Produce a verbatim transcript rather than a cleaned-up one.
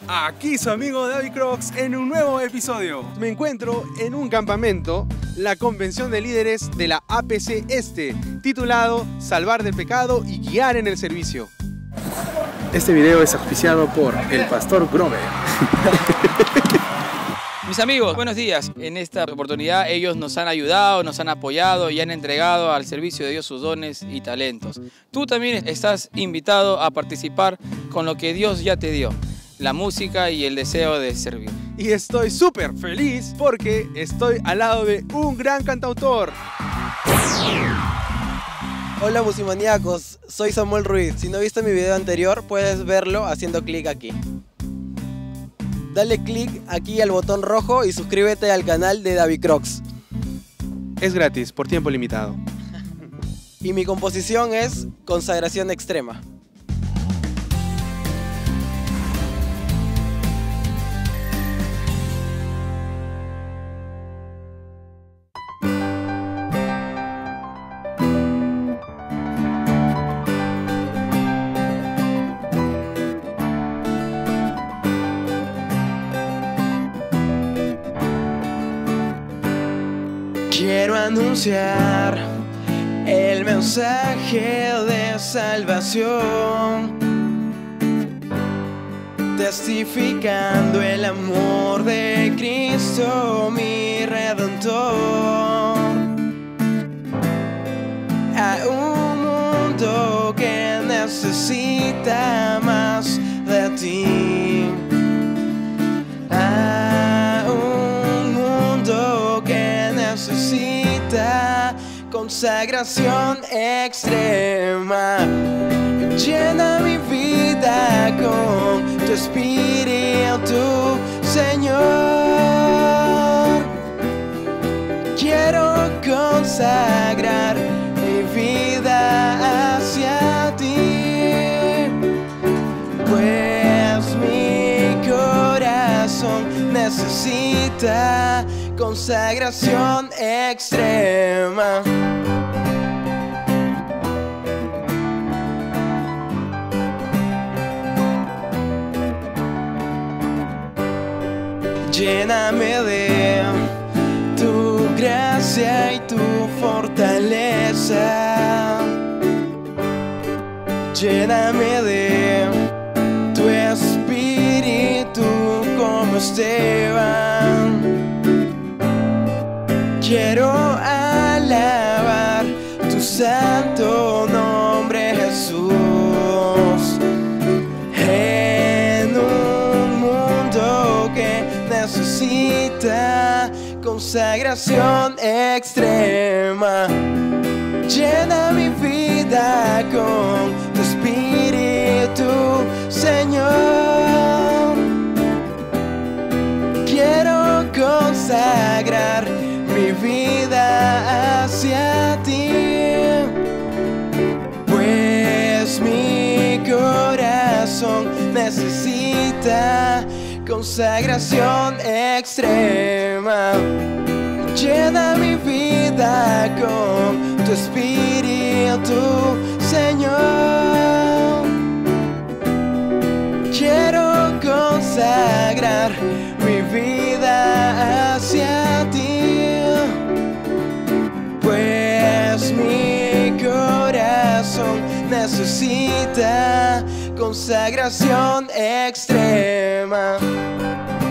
Aquí su amigo David Crocs en un nuevo episodio. Me encuentro en un campamento, la convención de líderes de la A P C Este, titulado Salvar del pecado y guiar en el servicio. Este video es auspiciado por el Pastor Grove. Mis amigos, buenos días. En esta oportunidad ellos nos han ayudado, nos han apoyado y han entregado al servicio de Dios sus dones y talentos. Tú también estás invitado a participar con lo que Dios ya te dio, la música y el deseo de servir. Y estoy súper feliz porque estoy al lado de un gran cantautor. Hola musimaníacos, soy Samuel Ruiz. Si no viste mi video anterior, puedes verlo haciendo clic aquí. Dale clic aquí al botón rojo y suscríbete al canal de David Crocs. Es gratis, por tiempo limitado. Y mi composición es Consagración Extrema. Quiero anunciar el mensaje de salvación, testificando el amor de Cristo, mi Redentor, a un mundo que necesita más de ti. Necesita consagración extrema. Llena mi vida con tu espíritu, Señor. Quiero consagrar mi vida hacia ti, pues mi corazón necesita consagración extrema. Lléname de tu gracia y tu fortaleza. Lléname de tu espíritu como Esteban. Quiero alabar tu santo nombre, Jesús, en un mundo que necesita consagración extrema. Llena mi vida con tu espíritu, Señor. Quiero consagrar mi vida hacia ti, pues mi corazón necesita consagración extrema. Llena mi vida con tu espíritu, Señor. Quiero consagrar mi vida hacia ti, pues mi corazón necesita consagración extrema.